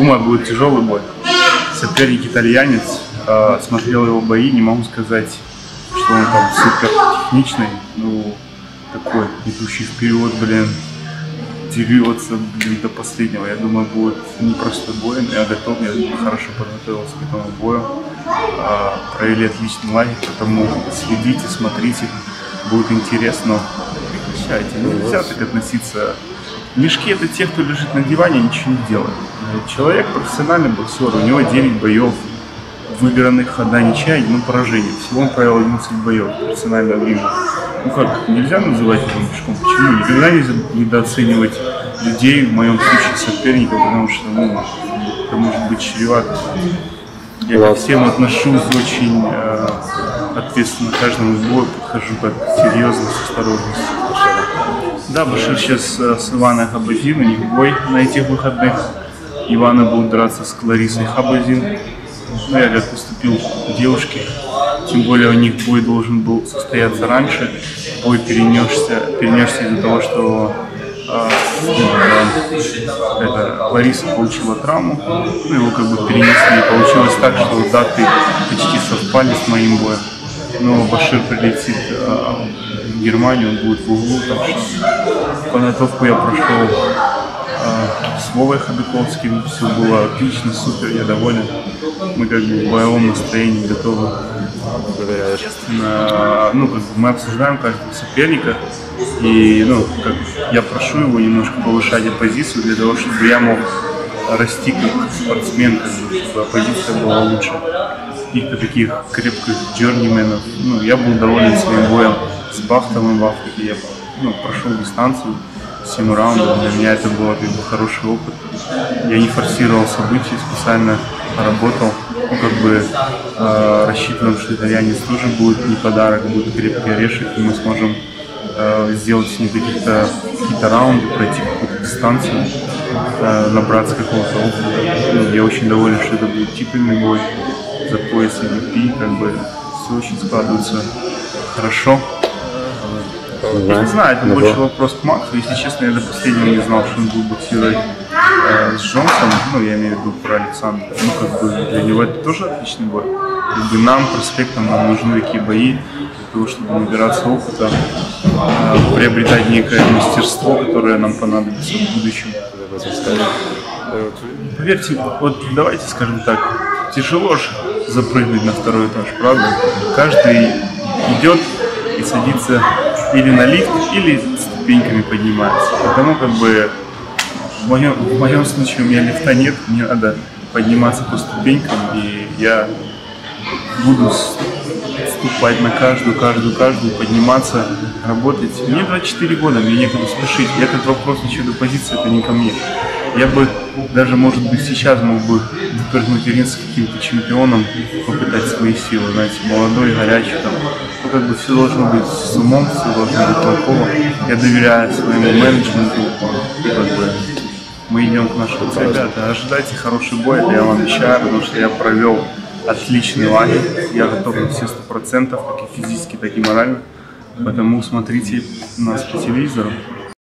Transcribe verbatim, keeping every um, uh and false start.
Думаю, будет тяжелый бой. Соперник итальянец. Э, смотрел его бои, не могу сказать, что он там супер техничный. Ну, такой, идущий вперед, блин, дерется, блин, до последнего. Я думаю, будет непростой бой. Я готов, я хорошо подготовился к этому бою. Э, провели отличный лагерь, поэтому следите, смотрите, будет интересно. Прекращайте, нельзя так относиться. Мешки — это те, кто лежит на диване и ничего не делает. Человек профессиональный боксер, у него девять боев, выигранных, одна ничья, одно поражение. Всего он провел одиннадцать боев в профессиональное время. Ну как, нельзя называть его мешком? Почему? Никогда нельзя недооценивать людей, в моем случае соперников, потому что, ну, это может быть чревато. Я ко всем отношусь очень э, ответственно, к каждому бою подхожу как серьезно, с осторожностью. Да, Башир сейчас с Иваной Хабазин, у них бой на этих выходных. Ивана будет драться с Кларисой Хабазин. Ну, я как поступил к девушке, тем более у них бой должен был состояться раньше. Бой перенесся, перенесся из-за того, что э, э, это, Клариса получила травму, ну, его как бы перенесли. И получилось так, что даты почти совпали с моим боем. Но Башир прилетит э, в Германию, он будет в углу, так что подготовку я прошел э, с Вовой Ходыковским, все было отлично, супер, я доволен. Мы как бы в боевом настроении готовы. Естественно, ну, как бы мы обсуждаем каждого соперника, и ну, как я прошу его немножко повышать оппозицию для того, чтобы я мог расти как спортсмен, как бы, чтобы оппозиция была лучше. Каких-то таких крепких джорнименов. Ну, я был доволен своим боем с Бахтовым в Африке. Я ну, прошел дистанцию, семь раундов. Для меня это был как бы хороший опыт. Я не форсировал события, специально работал. Ну, как бы э, рассчитываем, что итальянец тоже будет не подарок, будет крепкий орешек, и мы сможем э, сделать с ним какие-то какие-то раунды, пройти какую-то дистанцию, э, набраться какого-то опыта. Ну, я очень доволен, что это будет титульный бой за пояс и ди пи, как бы все очень складывается хорошо. Я не знаю, это больше вопрос к Максу. Если честно, я до последнего не знал, что он будет боксировать э, с Джонсом. Ну, я имею в виду про Александра. Ну, как бы для него это тоже отличный бой. Как бы нам, проспектам, нам нужны такие бои для того, чтобы набираться опыта, э, приобретать некое мастерство, которое нам понадобится в будущем. Поверьте, вот давайте скажем так, тяжело же запрыгнуть на второй этаж, правда? Каждый идет и садится или на лифт, или ступеньками поднимается. Потому как бы в моем, в моем случае у меня лифта нет, мне надо подниматься по ступенькам, и я буду ступать на каждую, каждую, каждую, подниматься, работать. Мне двадцать четыре года, мне некуда спешить. И этот вопрос насчет оппозиции, это не ко мне. Я бы даже, может быть, сейчас мог бы выпрыгнуть ринг с каким-то чемпионом, попытать свои силы, знаете, молодой, горячий там. Ну, как бы все должно быть с умом, все должно быть толково. Я доверяю своему менеджменту, и как бы мы идем к нашему цели. Ребята, ожидайте хороший бой, это я вам обещаю, потому что я провел отличный лагерь. Я готов на все сто процентов, как и физически, так и морально. Поэтому смотрите нас по телевизору.